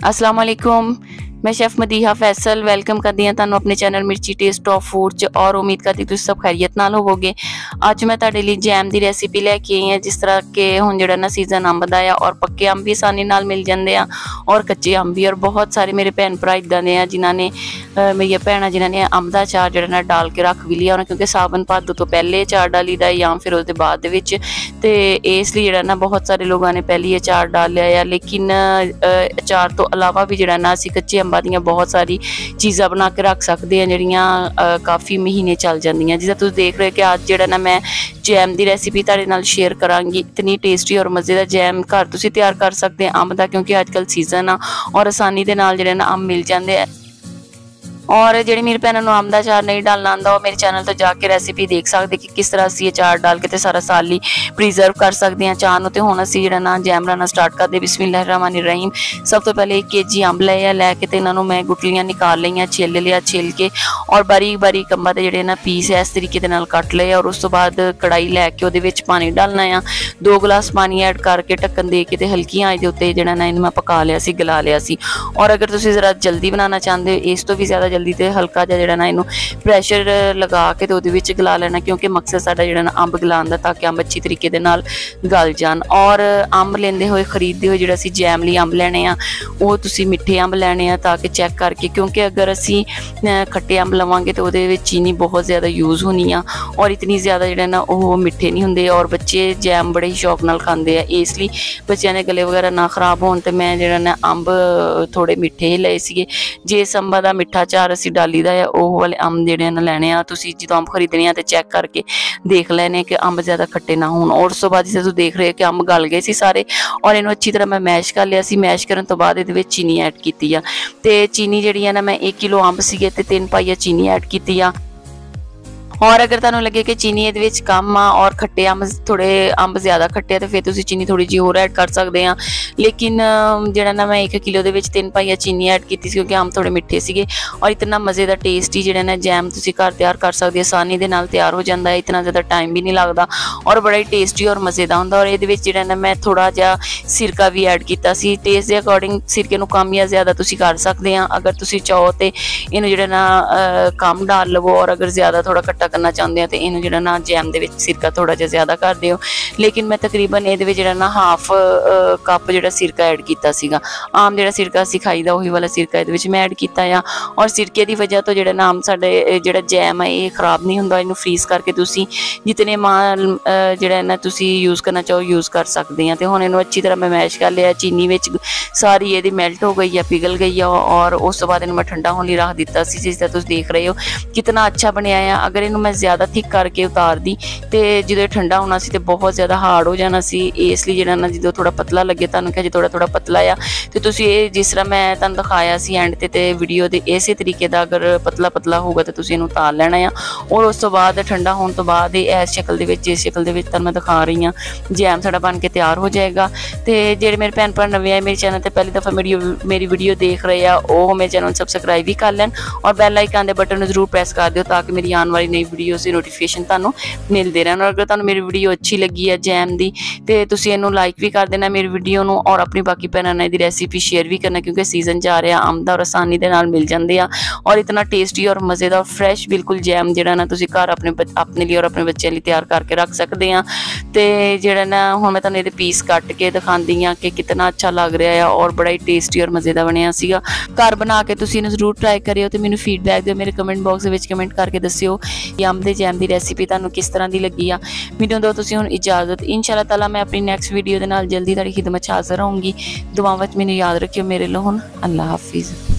अस्सलाम वालेकुम। मैं शेफ मदीहा फैसल वेलकम करदी हां तुहानूं अपने चैनल मिर्ची टेस्ट ऑफ फूड च और उम्मीद करदी तुसीं सब खैरियत नाल होवोगे। अज मैं तुहाडे लई जैम दी रेसिपी लैके आई हां। जिस तरह के हुण जिहड़ा ना सीजन अंब दा आ और पक्के अंब भी आसानी नाल मिल जांदे आ और कच्चे अंब भी। और बहुत सारे मेरे भैन भरा इदां दे आ जिन्हां ने मेरियां भैणां जिन्हां ने अंब दा अचार जिहड़ा ना डाल के रख भी लिया होना, क्योंकि सावन भादो तो पहले अचार डाली दा या फिर उसदे बाद दे विच। ते इसलिए जिहड़ा ना बहुत सारे लोगों ने पहले अचार डाल लिया है। लेकिन अचार तो अलावा भी जिहड़ा ना असीं कच्चे अंबां दीयां बहुत सारी चीज़ां बना के रख सकते हैं जिहड़ियां काफ़ी महीने चल जांदियां। जिस तुसीं देख रहे हो कि अज जिहड़ा ना मैं जैम दी रेसिपी तुहाडे नाल शेयर करांगी। इतनी टेस्टी और मज़े दा जैम घर तुसीं तैयार कर सकते हैं अंब दा, क्योंकि अजकल सीजन आ और आसानी दे नाल जिहड़े ना अंब मिल जांदे आ। और जिहड़ी मेरी भैनों नूं अंब दा अचार नहीं डालना आंदा, मेरे चैनल तो जाके रेसिपी देख सकते कि किस तरह असीं अचार डाल के ते सारा साल ही प्रिजर्व कर सकते हैं अचार नूं। ते हुण असीं जिहड़ा ना जैम बनाना स्टार्ट करदे। बिस्मिल्लाहिर्रहमानिर्रहीम। सब तो पहले 1 kg अंब लैके ते इन्हां नूं मैं गुठलियां निकाल लईआं, छिल लिया, छिल के और बारीक बारीक अंबां दे जिहड़े ना पीस है इस तरीके दे नाल कट लए। और उस तो बाद कढ़ाई लैके उहदे विच पानी डालना आ। 2 गिलास पानी ऐड करके ढक्कन दे के ते हल्की आंच दे उत्ते जिहड़ा ना इहनूं मैं पका लिया सी, गला लिया सी। और अगर तुसीं ज़रा जल्दी बनाना चाहते हो इस तो भी ज़्यादा जल्दी, तो हल्का जिहा ना इनू प्रैशर लगा के तो उहदे गला लेना, क्योंकि मकसद साडा जिहड़ा ना अंब गलाउण दा, ताकि अंब अच्छी तरीके दे नाल गल जान। और अंब लेंदे होए खरीदते होए जिहड़ा असीं जैम लई अंब लैणे आ वो तुसीं मिठे अंब लैणे आ, ताकि चैक करके, क्योंकि अगर असीं खट्टे अंब लवांगे तो उहदे विच चीनी बहुत ज़्यादा यूज़ होनी आ और इतनी ज़्यादा जिहड़े ना वो मिठे नहीं हुंदे। और बच्चे जैम बड़े ही शौक नाल खांदे आ, इसलिए बच्चों के गले वगैरह ना खराब होण ते मैं जिहड़ा ना अंब थोड़े मिठे ही लए सीगे। जिस अंबा दा मिठा अचार असीं डाली दा है ਉਹ वाले अंब जिहड़े ना लैणे आ। तुसीं जो अंब खरीदने आ तो चैक करके देख लेने कि अंब ज़्यादा खट्टे ना होण। और उस तो बाद जिसे तुसीं देख रहे हो कि अंब गल गए सी सारे और इन्हूं अच्छी तरह मैं मैश कर लिया सी। मैश करन तो बाद इहदे विच चीनी ऐड कीती आ। ते चीनी जिहड़ी आ ना मैं 1 किलो अंब सीगे ते 3 पाइया चीनी ऐड कीती आ। और अगर तुहानूं लगे कि चीनी इहदे विच कम आ और खट्टे अंब थोड़े अंब ज़्यादा खट्टे तो फिर तुसीं चीनी थोड़ी जी होर ऐड कर सकते हैं। लेकिन जिहड़ा ना मैं 1 किलो दे विच 3 पाइया चीनी ऐड की, क्योंकि अंब थोड़े मिठे सीगे। और इतना मज़े का टेस्टी जिहड़ा ना जैम तुसीं घर तैयार कर सकते, आसानी दे नाल तैयार हो जाता है, इतना ज़्यादा टाइम भी नहीं लगता और बड़ा ही टेस्टी और मज़े का हुंदा। और इहदे विच जिहड़ा ना मैं थोड़ा जिहा सिरका भी ऐड कीता सी, टेस्ट के अकॉर्डिंग सिरके नूं कम या ज़्यादा तुसीं कर सकते हैं। अगर तुसीं चाहो तो इहनूं जिहड़ा ना कम डाल लवो, और अगर ज़्यादा थोड़ा खट्टा करना चाहते हैं तो इन्हूं जिहड़ा ना जैम दे विच सिरका थोड़ा जिहा ज़्यादा कर दिओ। लेकिन मैं तकरीबन इहदे विच जिहड़ा ना हाफ कप जिहड़ा सिरका ऐड कीता सीगा। आम जिहड़ा सिरका असीं खाईदा उही वाला सिरका इहदे विच मैं ऐड कीता आ। और सिरके की वजह तो जिहड़ा ना आम साडे जिहड़ा जैम है ये खराब नहीं हुंदा। इहनूं फ्रीज़ करके तुसीं जितने माल जिहड़ा ना तुसीं यूज़ करना चाहो यूज़ कर सकते हैं। तो हुण इहनूं अच्छी तरह मैं मैश कर लिया, चीनी विच सारी इहदी मेल्ट हो गई है, पिघल गई है। और उस तो बाद इहनूं मैं ठंडा होने लई रख दिता सी। जिस तरह तुसीं देख रहे हो कितना अच्छा बनया है। अगर इहनूं मैं ज़्यादा थिक करके उतार दी तो जो ठंडा होना सी तो बहुत ज़्यादा हार्ड हो जाना सी। इसलिए जिहड़ा ना जो थोड़ा पतला लगे तुहानूं कि थोड़ा थोड़ा पतला आ तो तुसीं जिस तरह मैं तुहानूं दिखाया सी एंड ते वीडियो दे इस तरीके का अगर पतला पतला होगा तो तुसीं इहनूं उतार लेना आ। और उस तो बाद ठंडा होने तो बाद इस शक्ल दे विच जिस शक्ल दे विच तुहानूं मैं दिखा रही हाँ जैम साडा बन के तैयार हो जाएगा। तो जिहड़े मेरे भैन भरा नवे आए मेरे चैनल पर पहली दफ़ा मेरी वीडियो देख रहे हैं वो मेरे चैनल सबसक्राइब भी कर लैन और बैल आइकन के बटन जरूर प्रेस कर दिओ, ताकि मेरी आने वाली नई वीडियो की नोटिफिकेशन तुहानूं मिलते रहन। और अगर तुहानूं मेरी वीडियो अच्छी लगी है जैम दी तो तुसीं इहनूं लाइक भी कर देना मेरी वीडियो नूं, और अपनी बाकी भैणां नाल इहदी रेसिपी शेयर भी करना, क्योंकि सीजन जा रहा अंब दा और आसानी दे नाल मिल जांदे आ। और इतना टेस्टी और मज़े का फ्रैश बिल्कुल जैम जिहड़ा ना तुसीं घर अपने लिए और अपने बच्चों लिए तैयार करके रख सकते हैं। तो जिहड़ा ना हुण मैं तुहानूं इहदे पीस कट के दिखांदी हाँ कि कितना अच्छा लग रहा है और बड़ा ही टेस्टी और मज़े का बनिया सीगा। घर बना के तुसीं इहनूं जरूर ट्राई करियो तो मैनूं फीडबैक दिओ, मेरे कमेंट बॉक्स विच कमेंट करके दस्सिओ कि अंब दे जैम दी रेसिपी तुहानूं किस तरह दी लगी आ। मैनूं दो तुसीं हुण इजाज़त, इंशाअल्लाह ताला मैं अपनी नैक्सट वीडियो दे नाल जल्दी तुहाडी खिदमत च हाज़र होऊंगी। दुआवां विच मैनूं याद रखियो मेरे लो हुण। अल्लाह हाफिज़।